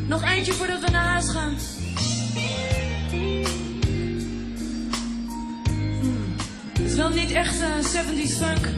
Nog eentje voordat we naar huis gaan. Het is wel niet echt 70s funk.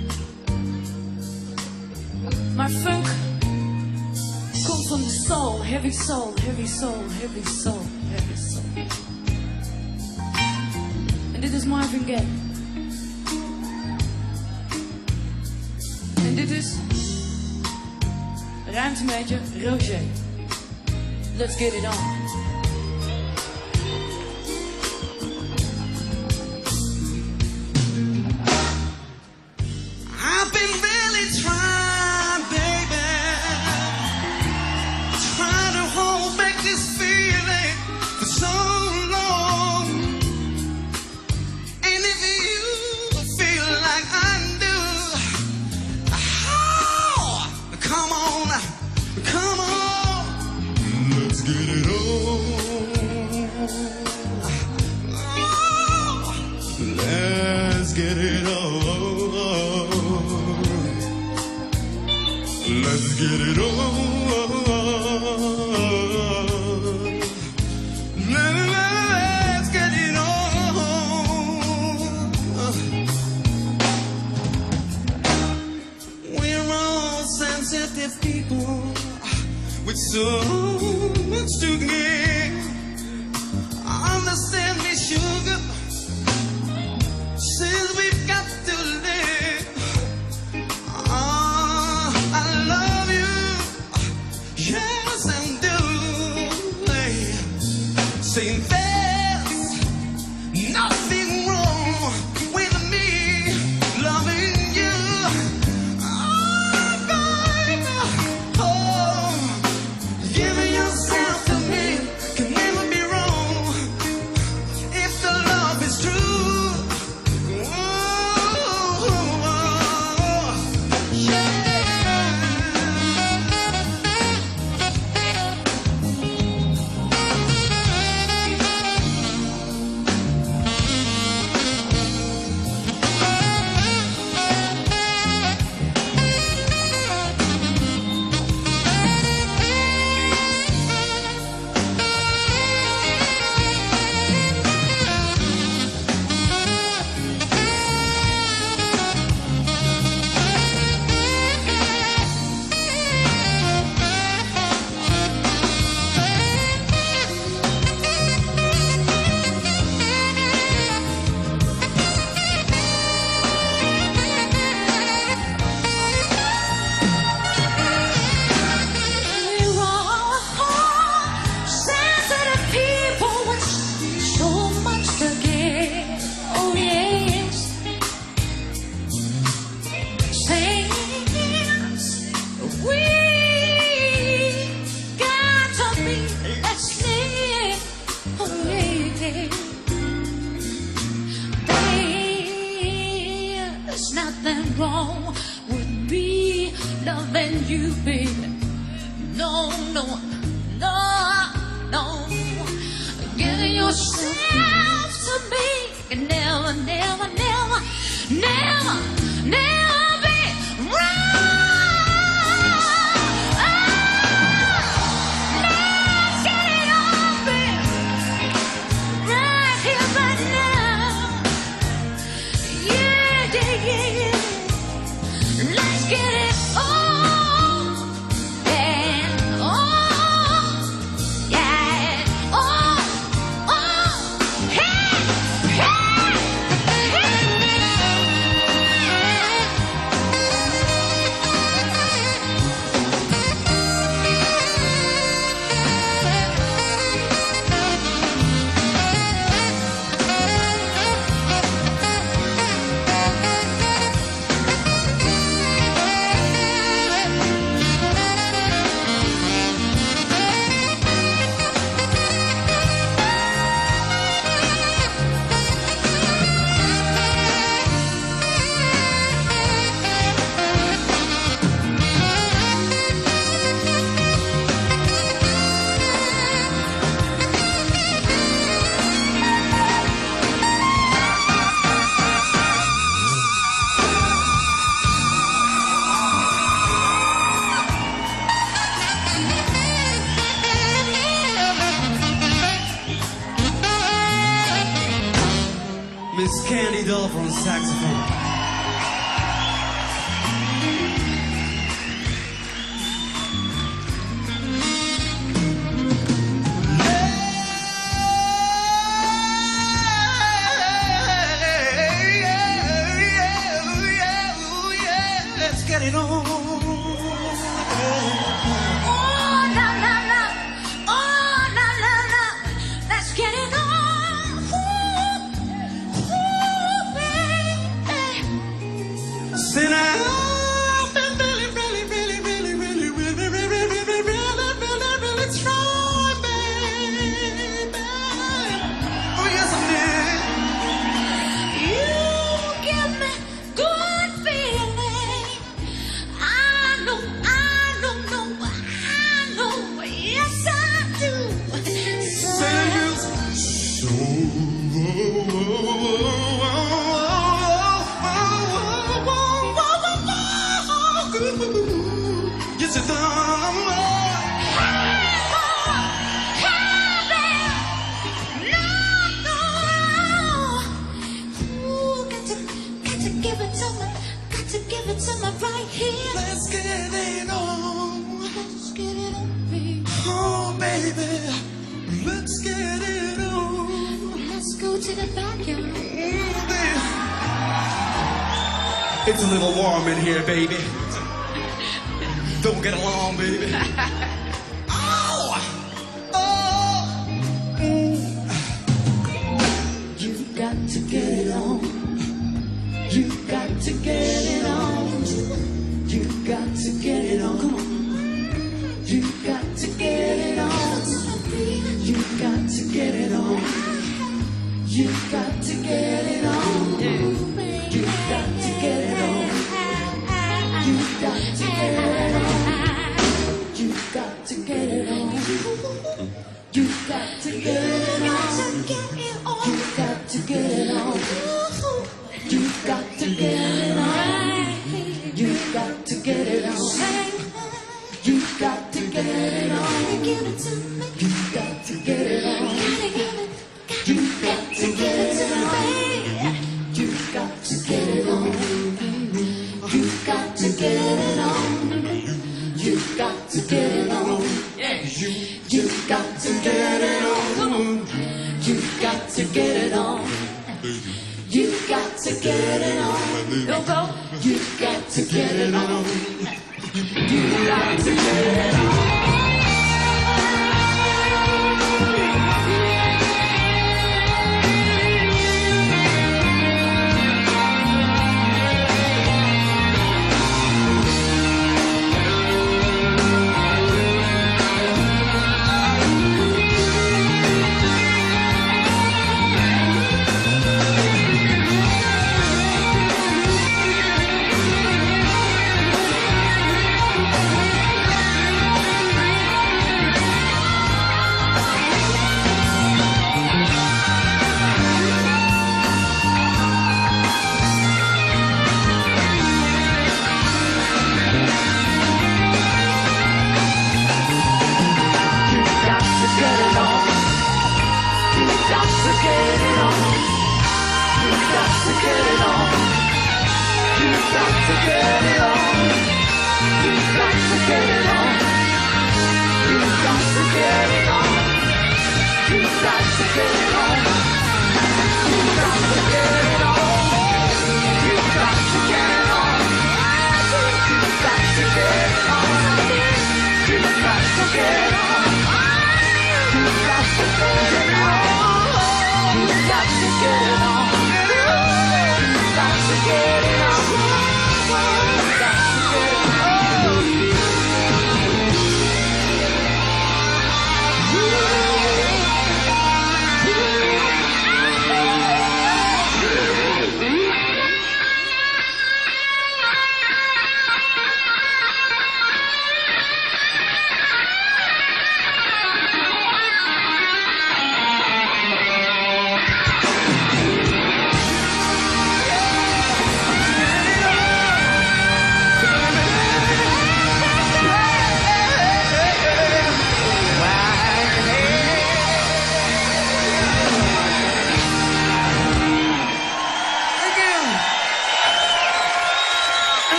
Maar funk komt van de soul. Heavy soul, heavy soul, heavy soul, heavy soul. En dit is Marvin Gaye. En dit is ruimt een beetje Roger. Let's get it on. I've been really trying, baby, trying to hold back this feeling for so long. And if you feel like I do, oh, come on, come on, let's get it on. Oh, let's get it on. Let's get it on. Let's get it on. We're all sensitive people with so much to give. Understand me, sugar, since we've got to live. I love you, yes I do. Saying there's nothing wrong with me loving you. Oh, baby, oh, giving yourself to me can never be wrong if the love is true. There's nothing wrong with me loving you, baby. No, no, no, no. Giving yourself to me can never, never, never, never, never be wrong. Let's get it on, baby. Right here, right now. Yeah, yeah, yeah, yeah. Let's get it on. Yeah, oh, yeah, oh, oh, hey, hey, saxophone. Let's get it on. Then I've been really trying, baby. Oh, yes, I did. You give me good feeling. I know, yes I do. Yes, it does. Right here. Let's get it on. Let's get it on, baby. Oh, baby. Let's get it on. Let's go to the backyard. It's a little warm in here, baby. Don't get along, baby. Oh! Oh! You've got to get it on. You've got to get it on. You've got to get it on. Come on. You've got to get it on. You've got to get it on. You've got to get it on. You've got to get it on. You've got to get it on. You've got to get it on. You've got to get it on. You've got to get it on. You've got to get it on. You've got to get it on. You've got to get it on. You've got to get it on. You've got to get it on. You've got to get it on. You've got to get it on. You've got to get it on. You've got to get it on. You've got to get it on. You've got to get it on. Don't go. You've got to get it on. You've got to get it on. You've got to get it on.